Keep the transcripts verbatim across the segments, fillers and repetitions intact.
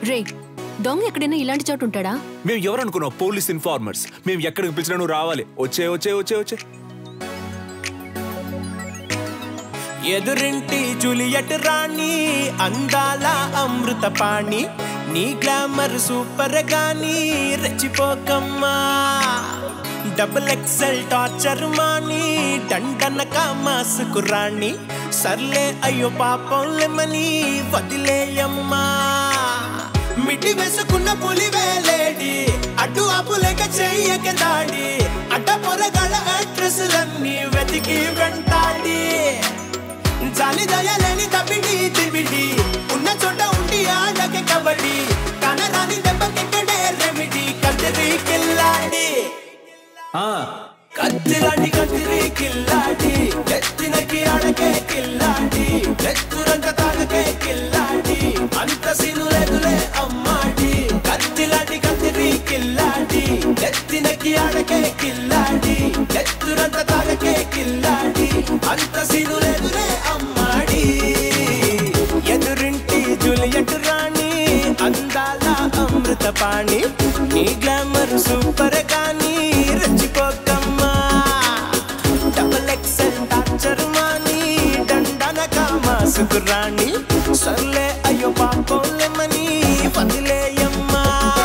రే దొంగ ఎక్కడైనా ఇలాంటి చోటు ఉంటాడా? మేము ఎవరు అనుకున్నాం? Police informers. మేము ఎక్కడికి పిలిచినా నువ్వు రావాలి. వచ్చే వచ్చే వచ్చే వచ్చే ఎదురింటి జూలియట్ రాణి, అందాల అమృత పాణి, నీ గ్లామర్ సూపర్ గాని రెచ్చిపోకమ్మా. డబుల్ ఎక్సెల్ టార్చర్ మాని, డండనక మాసుకు రాణి, సర్లే అయ్యో పాపం లెమని వదిలేయమ్మా. మిటి వేసుకున్న పులివేలేడి, అడ్డు ఆపులేక చెయ్యక దాడి, అడ్డ పొరగల అడ్రస్లన్నీ వెతికి వెంటాడి, జాలి దయలేని తబిడి తిబిడి, ఉన్న చోట ఉండి ఆడకే కబడ్డీ, కనరాని దెబ్బకెక్కడే రెమిడి, కత్తిరి కిల్లాడి కత్తిలాంటి కత్తిరి కిల్లాడి, ఎత్తినకి ఆడకే కిల్లాడి, ఎత్తురంత తాగకే కిల్లాడి, అంత సిను లేదులే అమ్మాడి. కత్తిలాంటి కత్తిరి కిల్లాడి, ఎత్తినకి ఆడకే కిల్లాడి, ఎత్తురంత తాగకే కిల్లాడి, అంత సిను లేదులే అమ్మాడి. ఎదురింటి జూలియట్ రాణి, అందాల అమృత పాణి, నీ గ్లామర్ సూపర్ గాని రెచ్చిపోకమ్మా. డబుల్ ఎక్సెల్ టార్చర్ మాని, డండనక మాసుకు రాణి, సర్లే అయ్యో పాపం లెమని వదిలేయమ్మా.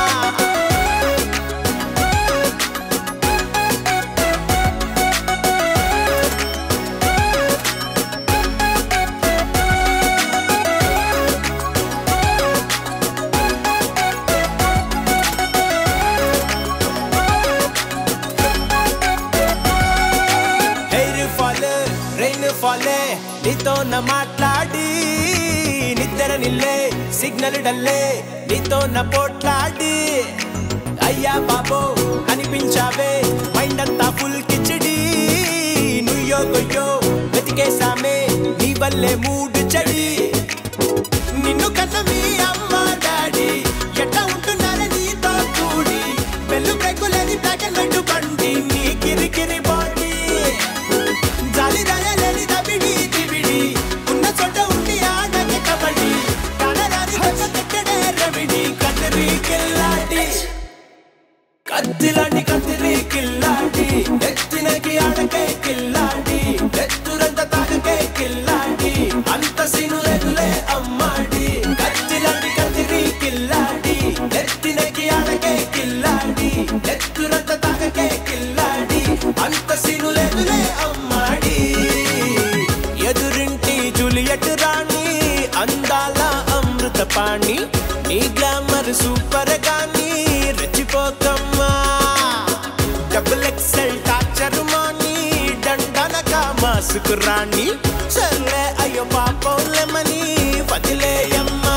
నీతో నా మాట్లాడి నిద్ర నిల్లే, సిగ్నల్ డల్లే నీతో నా పోట్లాడి, అయ్యా బాబో అనిపించావే మైండ్ అంతా ఫుల్ కిచడి, నుయ్యో గొయ్యో వెతికేసామే నీ వల్లే మూడు చెడి. నిన్ను కన్న మీ అమ్మ డాడీ ఎట్ట ఉంటున్నారే నీతో కూడి, వెళ్ళు బ్రేకులేని బ్లాక్ అండ్ వైట్ బండి, నీ కిరికిరి బాడీ, జాలి దయలేని తబిడి తిబిడి, ఉన్న చోట ఉండి ఆడకే కబడ్డీ, కనరాని దెబ్బకెక్కడే రెమిడి, కత్తిరి కిల్లాడి కత్తిలాంటి కత్తిరి కిల్లాడి, ఎత్తినకి ఆడకే కిల్లాడి, ఎత్తురంత తాగకే కిల్లాడి, అంత సిను లేదులే అమ్మాడి. కత్తిలాంటి కత్తిరి కిల్లాడి, ఎత్తినకి ఆడకే కిల్లాడి, ఎత్తురంత తాగకే కిల్లాడి, అంత సిను లేదులే అమ్మాడి. ఎదురింటి జూలియట్ రాణి, అందాల అమృత పాణి, నీ గ్లామర్ సూపర్ గాని రెచ్చిపోకమ్మా. డబుల్ ఎక్సెల్ టార్చర్ మాని, డండనక మాసుకు రాణి, సర్లే అయ్యో పాపం లెమని వదిలేయమ్మా.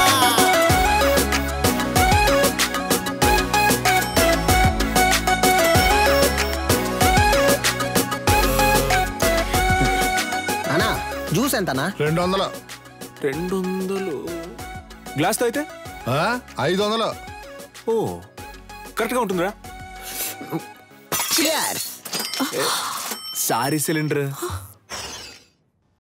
అన్నా జ్యూస్ ఎంతనా? రెండు వందలు. రెండు వందలు గ్లాస్తో అయితే ఐదు వందలు. ఓ కరెక్ట్గా ఉంటుందిరా. Sorry cylinder.